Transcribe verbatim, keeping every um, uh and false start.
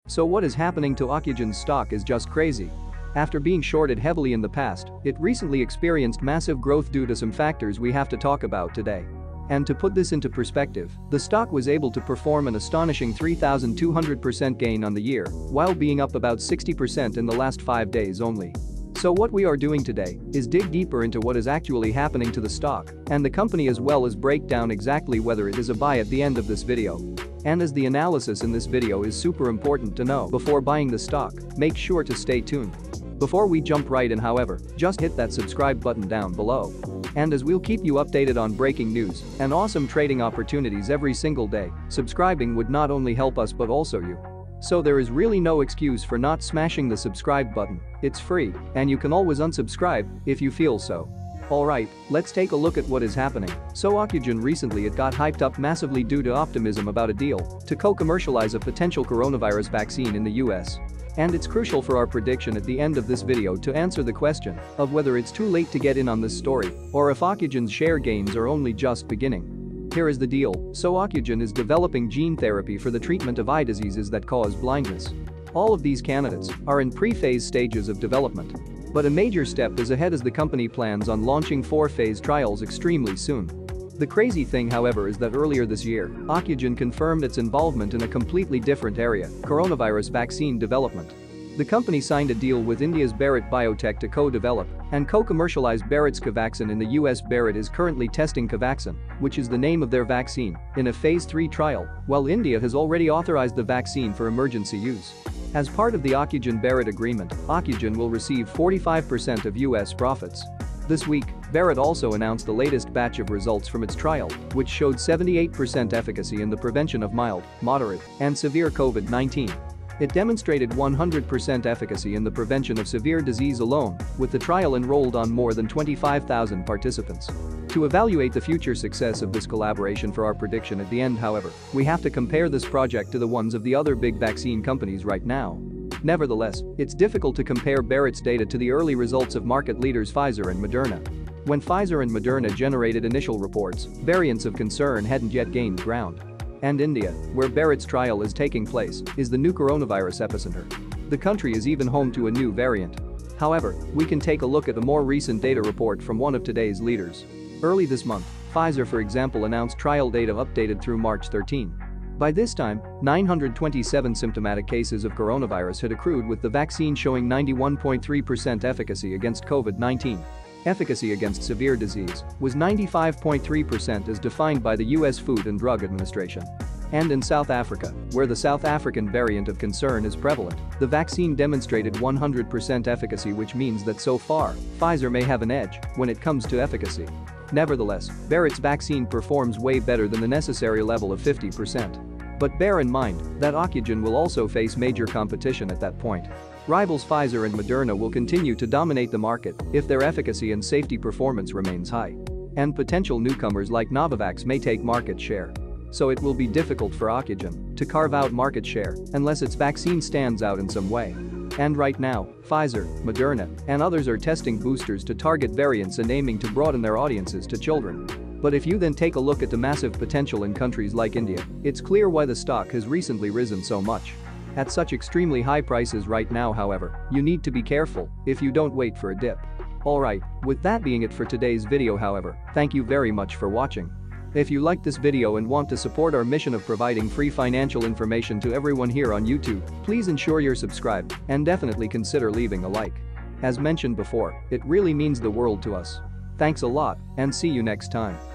So what is happening to Ocugen's stock is just crazy. After being shorted heavily in the past, it recently experienced massive growth due to some factors we have to talk about today. And to put this into perspective, the stock was able to perform an astonishing three thousand two hundred percent gain on the year, while being up about sixty percent in the last five days only. So what we are doing today is dig deeper into what is actually happening to the stock and the company, as well as break down exactly whether it is a buy at the end of this video. And as the analysis in this video is super important to know before buying the stock, make sure to stay tuned. Before we jump right in, however, just hit that subscribe button down below. And as we'll keep you updated on breaking news and awesome trading opportunities every single day, subscribing would not only help us but also you. So there is really no excuse for not smashing the subscribe button. It's free, and you can always unsubscribe if you feel so. Alright, let's take a look at what is happening. So Ocugen recently it got hyped up massively due to optimism about a deal to co-commercialize a potential coronavirus vaccine in the U S. And it's crucial for our prediction at the end of this video to answer the question of whether it's too late to get in on this story or if Ocugen's share gains are only just beginning. Here is the deal. So Ocugen is developing gene therapy for the treatment of eye diseases that cause blindness. All of these candidates are in pre-phase stages of development. But a major step is ahead as the company plans on launching four phase trials extremely soon. The crazy thing, however, is that earlier this year, Ocugen confirmed its involvement in a completely different area, coronavirus vaccine development. The company signed a deal with India's Bharat Biotech to co-develop and co-commercialize Bharat's Covaxin in the U S. Bharat is currently testing Covaxin, which is the name of their vaccine, in a phase three trial, while India has already authorized the vaccine for emergency use. As part of the Ocugen-Bharat agreement, Ocugen will receive forty-five percent of U S profits. This week, Bharat also announced the latest batch of results from its trial, which showed seventy-eight percent efficacy in the prevention of mild, moderate, and severe COVID nineteen. It demonstrated one hundred percent efficacy in the prevention of severe disease alone, with the trial enrolled on more than twenty-five thousand participants. To evaluate the future success of this collaboration for our prediction at the end, however, we have to compare this project to the ones of the other big vaccine companies right now. Nevertheless, it's difficult to compare Bharat's data to the early results of market leaders Pfizer and Moderna. When Pfizer and Moderna generated initial reports, variants of concern hadn't yet gained ground. And India, where Bharat's trial is taking place, is the new coronavirus epicenter. The country is even home to a new variant. However, we can take a look at a more recent data report from one of today's leaders. Early this month, Pfizer, for example, announced trial data updated through March thirteenth. By this time, nine hundred twenty-seven symptomatic cases of coronavirus had accrued, with the vaccine showing ninety-one point three percent efficacy against COVID nineteen. Efficacy against severe disease was ninety-five point three percent as defined by the U S Food and Drug Administration. And in South Africa, where the South African variant of concern is prevalent, the vaccine demonstrated one hundred percent efficacy, which means that so far, Pfizer may have an edge when it comes to efficacy. Nevertheless, Bharat's vaccine performs way better than the necessary level of fifty percent. But bear in mind that Ocugen will also face major competition at that point. Rivals Pfizer and Moderna will continue to dominate the market if their efficacy and safety performance remains high. And potential newcomers like Novavax may take market share. So it will be difficult for Ocugen to carve out market share unless its vaccine stands out in some way. And right now, Pfizer, Moderna, and others are testing boosters to target variants and aiming to broaden their audiences to children. But if you then take a look at the massive potential in countries like India, it's clear why the stock has recently risen so much. At such extremely high prices right now, however, you need to be careful if you don't wait for a dip. Alright, with that being it for today's video, however, thank you very much for watching. If you liked this video and want to support our mission of providing free financial information to everyone here on YouTube, please ensure you're subscribed and definitely consider leaving a like. As mentioned before, it really means the world to us. Thanks a lot, and see you next time.